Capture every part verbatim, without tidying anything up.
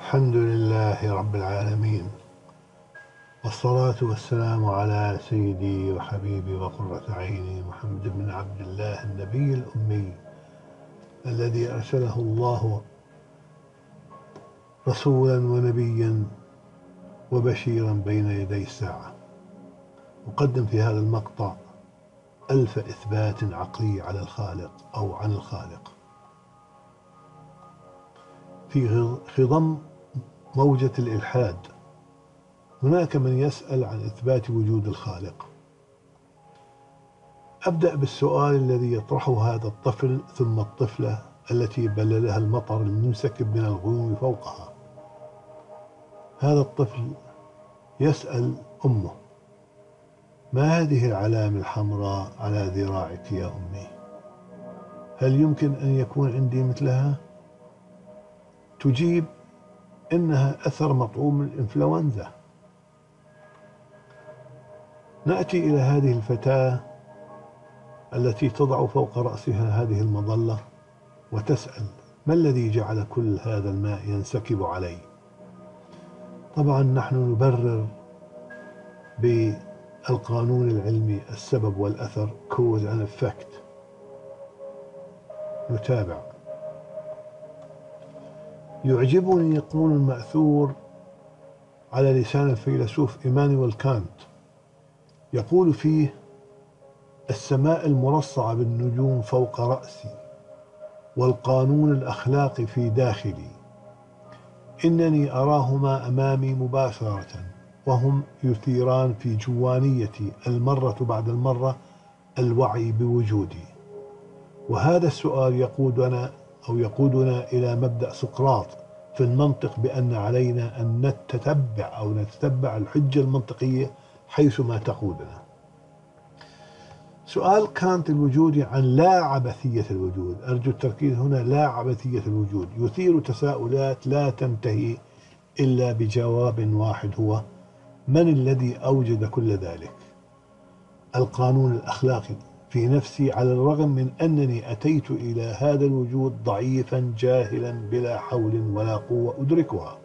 الحمد لله رب العالمين، والصلاة والسلام على سيدي وحبيبي وقرة عيني محمد بن عبد الله النبي الأمي الذي أرسله الله رسولا ونبيا وبشيرا بين يدي الساعة. أقدم في هذا المقطع ألف إثبات عقلي على الخالق أو عن الخالق. في خضم موجة الإلحاد هناك من يسأل عن إثبات وجود الخالق. أبدأ بالسؤال الذي يطرحه هذا الطفل ثم الطفلة التي بللها المطر المنسكب من الغيوم فوقها. هذا الطفل يسأل أمه: ما هذه العلامة الحمراء على ذراعك يا أمي؟ هل يمكن أن يكون عندي مثلها؟ تجيب: إنها أثر مطعوم الإنفلونزا. نأتي إلى هذه الفتاة التي تضع فوق رأسها هذه المظلة وتسأل: ما الذي جعل كل هذا الماء ينسكب علي؟ طبعا نحن نبرر بالقانون العلمي السبب والأثر cause and effect. نتابع. يعجبني يقول المأثور على لسان الفيلسوف إيمانويل كانت، يقول فيه: السماء المرصعة بالنجوم فوق رأسي والقانون الأخلاقي في داخلي، إنني أراهما أمامي مباشرة وهم يثيران في جوانيتي المرة بعد المرة الوعي بوجودي. وهذا السؤال يقودنا أو يقودنا إلى مبدأ سقراط في المنطق بأن علينا أن نتتبع أو نتتبع الحجة المنطقية حيثما تقودنا. سؤال كانت الوجودي عن لا عبثية الوجود، أرجو التركيز هنا، لا عبثية الوجود، يثير تساؤلات لا تنتهي إلا بجواب واحد، هو: من الذي أوجد كل ذلك؟ القانون الأخلاقي في نفسي، على الرغم من أنني أتيت إلى هذا الوجود ضعيفا جاهلا بلا حول ولا قوة أدركها.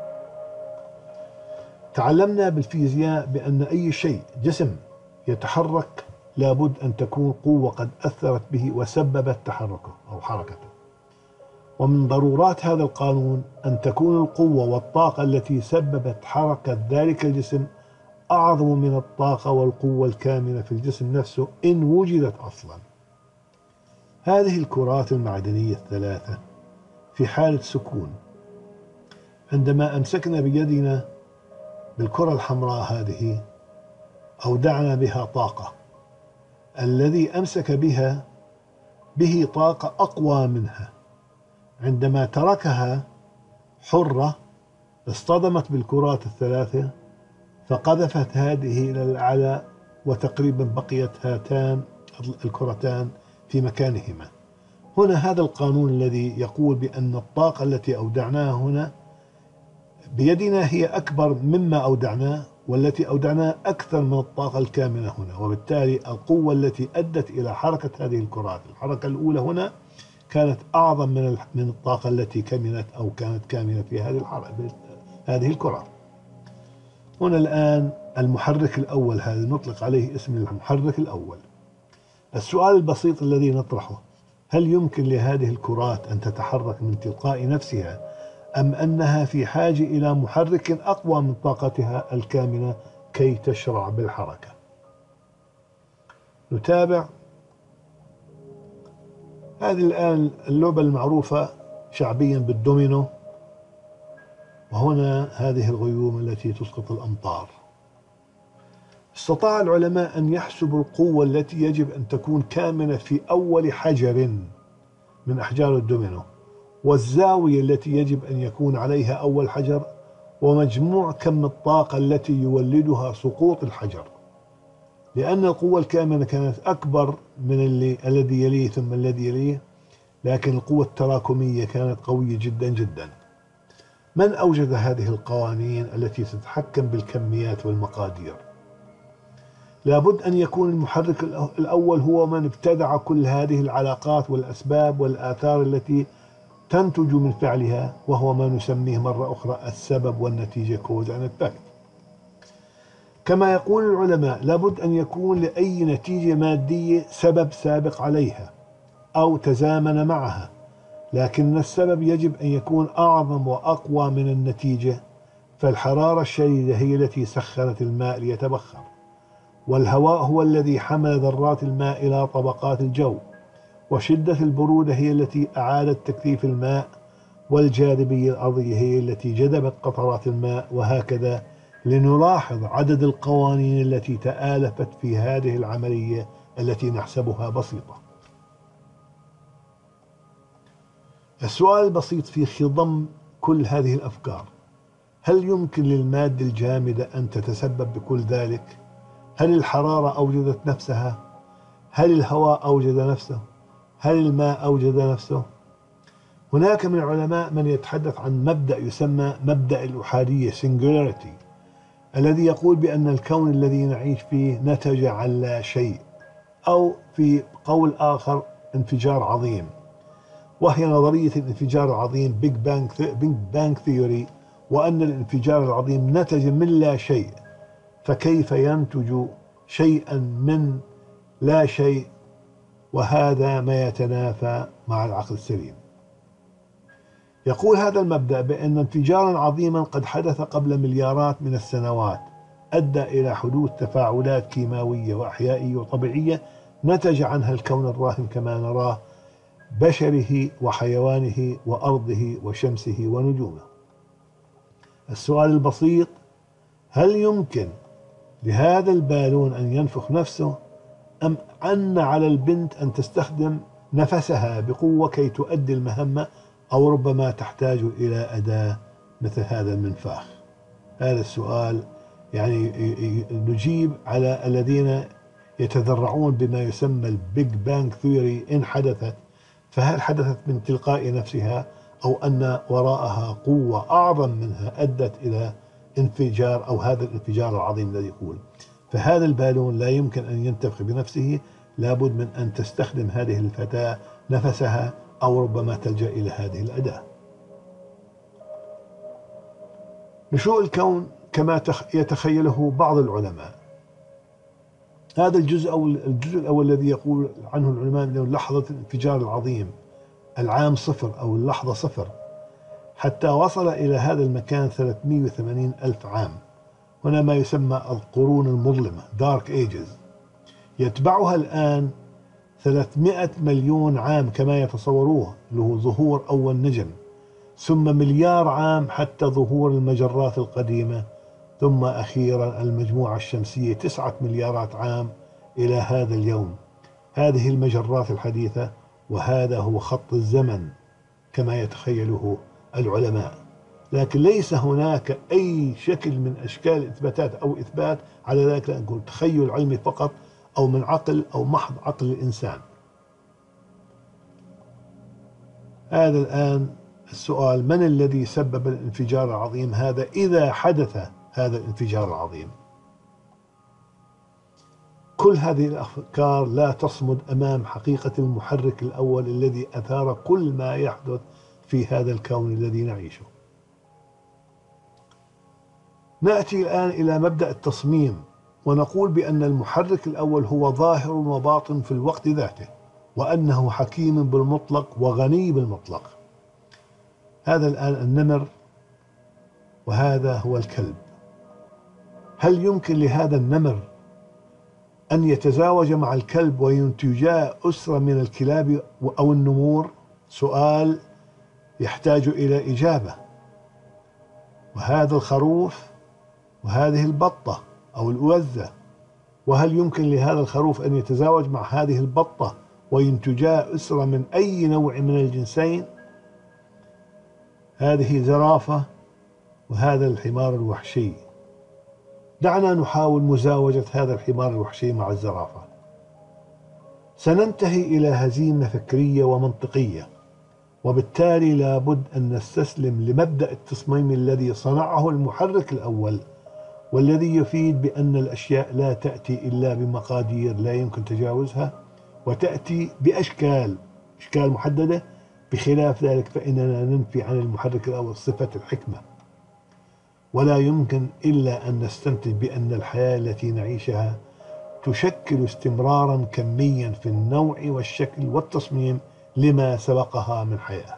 تعلمنا بالفيزياء بأن أي شيء جسم يتحرك لابد أن تكون قوة قد أثرت به وسببت تحركه أو حركته، ومن ضرورات هذا القانون أن تكون القوة والطاقة التي سببت حركة ذلك الجسم أعظم من الطاقة والقوة الكامنة في الجسم نفسه إن وجدت أصلا. هذه الكرات المعدنية الثلاثة في حالة سكون، عندما أمسكنا بيدنا بالكرة الحمراء هذه أودعنا بها طاقة، الذي أمسك بها به طاقة أقوى منها، عندما تركها حرة اصطدمت بالكرات الثلاثة فقذفت هذه إلى الأعلى، وتقريبا بقيت هاتان الكرتان في مكانهما. هنا هذا القانون الذي يقول بأن الطاقة التي أودعناها هنا بيدنا هي أكبر مما أودعناه، والتي أودعناها أكثر من الطاقة الكامنة هنا، وبالتالي القوة التي أدت إلى حركة هذه الكرات، الحركة الأولى هنا كانت أعظم من من الطاقة التي كمنت أو كانت كامنة في هذه الحركة هذه الكرات. هنا الآن المحرك الأول، هذا نطلق عليه اسم المحرك الأول. السؤال البسيط الذي نطرحه: هل يمكن لهذه الكرات أن تتحرك من تلقاء نفسها، أم أنها في حاجة إلى محرك أقوى من طاقتها الكامنة كي تشرع بالحركة؟ نتابع. هذه الآن اللعبة المعروفة شعبيا بالدومينو، وهنا هذه الغيوم التي تسقط الأمطار. استطاع العلماء أن يحسبوا القوة التي يجب أن تكون كامنة في أول حجر من أحجار الدومينو، والزاوية التي يجب أن يكون عليها أول حجر، ومجموع كم الطاقة التي يولدها سقوط الحجر، لأن القوة الكامنة كانت أكبر من اللي الذي يليه ثم الذي يليه، لكن القوة التراكمية كانت قوية جدا جدا. من أوجد هذه القوانين التي تتحكم بالكميات والمقادير؟ لابد أن يكون المحرك الأول هو من ابتدع كل هذه العلاقات والأسباب والآثار التي تنتج من فعلها، وهو ما نسميه مرة أخرى السبب والنتيجة cause and effect. كما يقول العلماء لابد أن يكون لأي نتيجة مادية سبب سابق عليها أو تزامن معها، لكن السبب يجب أن يكون أعظم وأقوى من النتيجة. فالحرارة الشديدة هي التي سخنت الماء ليتبخر، والهواء هو الذي حمل ذرات الماء إلى طبقات الجو، وشدة البرودة هي التي أعادت تكثيف الماء، والجاذبية الأرضية هي التي جذبت قطرات الماء، وهكذا، لنلاحظ عدد القوانين التي تآلفت في هذه العملية التي نحسبها بسيطة. السؤال البسيط في خضم كل هذه الأفكار: هل يمكن للمادة الجامدة أن تتسبب بكل ذلك؟ هل الحرارة أوجدت نفسها؟ هل الهواء أوجد نفسه؟ هل الماء أوجد نفسه؟ هناك من العلماء من يتحدث عن مبدأ يسمى مبدأ الأحادية singularity، الذي يقول بأن الكون الذي نعيش فيه نتج عن لا شيء، أو في قول آخر انفجار عظيم، وهي نظرية الانفجار العظيم Big Bang Big Bang Theory، وأن الانفجار العظيم نتج من لا شيء، فكيف ينتج شيئا من لا شيء؟ وهذا ما يتنافى مع العقل السليم. يقول هذا المبدأ بأن انفجارا عظيما قد حدث قبل مليارات من السنوات أدى إلى حدوث تفاعلات كيماوية وأحيائية وطبيعية نتج عنها الكون الراهن كما نراه، بشره وحيوانه وأرضه وشمسه ونجومه. السؤال البسيط: هل يمكن لهذا البالون أن ينفخ نفسه، أم أن على البنت أن تستخدم نفسها بقوة كي تؤدي المهمة، أو ربما تحتاج إلى أداة مثل هذا المنفاخ؟ هذا السؤال يعني نجيب على الذين يتذرعون بما يسمى البيج بانج ثيوري إن حدثت، فهل حدثت من تلقاء نفسها، أو أن وراءها قوة أعظم منها أدت إلى انفجار، أو هذا الانفجار العظيم الذي يقول؟ فهذا البالون لا يمكن أن ينتفخ بنفسه، لابد من أن تستخدم هذه الفتاة نفسها، أو ربما تلجأ إلى هذه الأداة. نشوء الكون كما يتخيله بعض العلماء. هذا الجزء أو الجزء الأول الذي يقول عنه العلماء أنه لحظة الانفجار العظيم، العام صفر أو اللحظة صفر، حتى وصل إلى هذا المكان ثلاثمئة وثمانين ألف عام. هنا ما يسمى القرون المظلمة Dark Ages. يتبعها الآن ثلاثمئة مليون عام كما يتصوروه، له ظهور أول نجم، ثم مليار عام حتى ظهور المجرات القديمة، ثم أخيرا المجموعة الشمسية تسعة مليارات عام إلى هذا اليوم. هذه المجرات الحديثة، وهذا هو خط الزمن كما يتخيله العلماء. لكن ليس هناك أي شكل من أشكال إثباتات أو إثبات على ذلك، لا نقول تخيل علمي فقط، أو من عقل أو محض عقل الإنسان. هذا الآن السؤال: من الذي سبب الانفجار العظيم هذا إذا حدث هذا الانفجار العظيم؟ كل هذه الأفكار لا تصمد أمام حقيقة المحرك الأول الذي أثار كل ما يحدث في هذا الكون الذي نعيشه. نأتي الآن إلى مبدأ التصميم، ونقول بأن المحرك الأول هو ظاهر وباطن في الوقت ذاته، وأنه حكيم بالمطلق وغني بالمطلق. هذا الآن النمر، وهذا هو الكلب. هل يمكن لهذا النمر أن يتزاوج مع الكلب وينتجا أسرة من الكلاب أو النمور؟ سؤال يحتاج إلى إجابة. وهذا الخروف، وهذه البطة أو الأوزة، وهل يمكن لهذا الخروف أن يتزاوج مع هذه البطة وينتجا أسرة من أي نوع من الجنسين؟ هذه زرافة، وهذا الحمار الوحشي. دعنا نحاول مزاوجة هذا الحمار الوحشي مع الزرافة. سننتهي إلى هزيمة فكرية ومنطقية، وبالتالي لابد أن نستسلم لمبدأ التصميم الذي صنعه المحرك الأول، والذي يفيد بأن الأشياء لا تأتي إلا بمقادير لا يمكن تجاوزها، وتأتي بأشكال أشكال محددة بخلاف ذلك فإننا ننفي عن المحرك الأول صفة الحكمة، ولا يمكن إلا أن نستنتج بأن الحياة التي نعيشها تشكل استمرارا كميا في النوع والشكل والتصميم لما سبقها من حياة.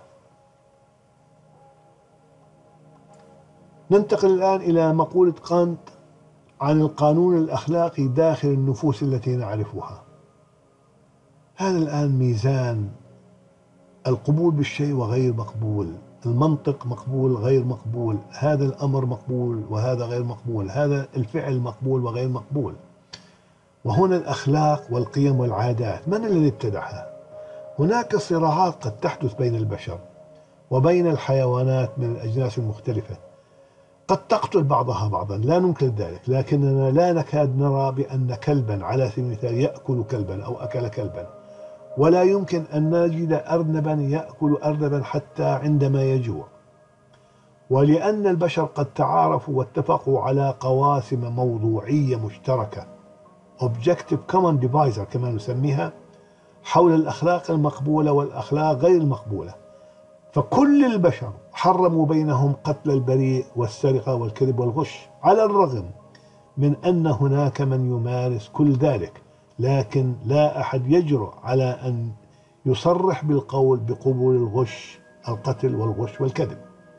ننتقل الآن إلى مقولة كانت عن القانون الأخلاقي داخل النفوس التي نعرفها. هذا الآن ميزان القبول بالشيء وغير مقبول، المنطق مقبول غير مقبول، هذا الأمر مقبول وهذا غير مقبول، هذا الفعل مقبول وغير مقبول. وهنا الأخلاق والقيم والعادات من الذي ابتدعها؟ هناك صراعات قد تحدث بين البشر وبين الحيوانات من الأجناس المختلفة، قد تقتل بعضها بعضا لا ننكر ذلك، لكننا لا نكاد نرى بأن كلبا على سبيل المثال يأكل كلبا أو أكل كلبا، ولا يمكن أن نجد أرنبا يأكل أرنبا حتى عندما يجوع. ولأن البشر قد تعارفوا واتفقوا على قواسم موضوعية مشتركة Objective Common Divisor كما نسميها حول الأخلاق المقبولة والأخلاق غير المقبولة، فكل البشر حرموا بينهم قتل البريء والسرقة والكذب والغش، على الرغم من أن هناك من يمارس كل ذلك، لكن لا أحد يجرؤ على أن يصرح بالقول بقبول الغش، القتل والغش والكذب.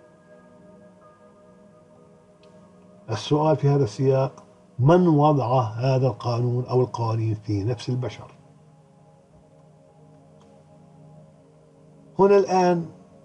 السؤال في هذا السياق: من وضع هذا القانون أو القوانين في نفس البشر؟ هنا الآن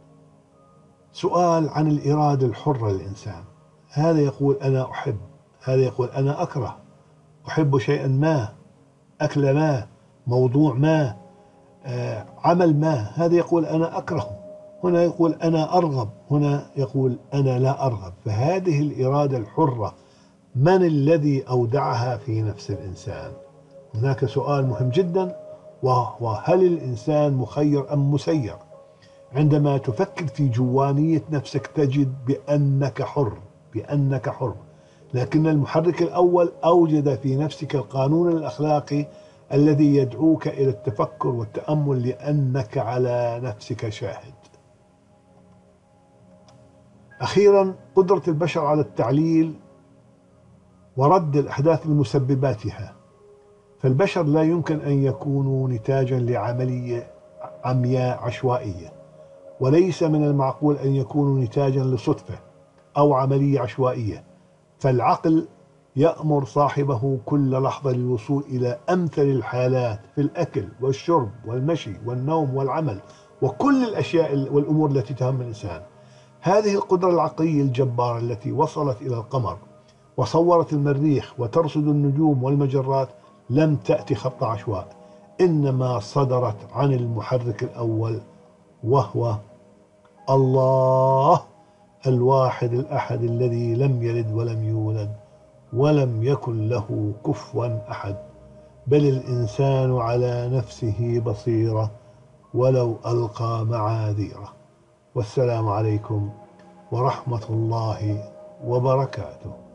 سؤال عن الإرادة الحرة للإنسان. هذا يقول أنا أحب، هذا يقول أنا أكره، أحب شيئا ما، أكل ما، موضوع ما، آه، عمل ما، هذا يقول أنا أكره، هنا يقول أنا أرغب، هنا يقول أنا لا أرغب. فهذه الإرادة الحرة من الذي أودعها في نفس الإنسان؟ هناك سؤال مهم جدا، وهو هل الإنسان مخير أم مسير؟ عندما تفكر في جوانية نفسك تجد بأنك حر، بأنك حر، لكن المحرك الأول أوجد في نفسك القانون الأخلاقي الذي يدعوك إلى التفكر والتأمل لأنك على نفسك شاهد. أخيرا، قدرة البشر على التعليل ورد الأحداث لمسبباتها. فالبشر لا يمكن أن يكونوا نتاجا لعملية عمياء عشوائية، وليس من المعقول أن يكونوا نتاجا لصدفة أو عملية عشوائية، فالعقل يأمر صاحبه كل لحظة للوصول إلى أمثل الحالات في الأكل والشرب والمشي والنوم والعمل وكل الأشياء والأمور التي تهم الإنسان. هذه القدرة العقلية الجبارة التي وصلت إلى القمر وصورت المريخ وترصد النجوم والمجرات لم تأتي خط عشواء، إنما صدرت عن المحرك الأول وهو الله الواحد الأحد الذي لم يلد ولم يولد ولم يكن له كفوا أحد، بل الإنسان على نفسه بصيرة ولو ألقى معاذيره. والسلام عليكم ورحمة الله وبركاته.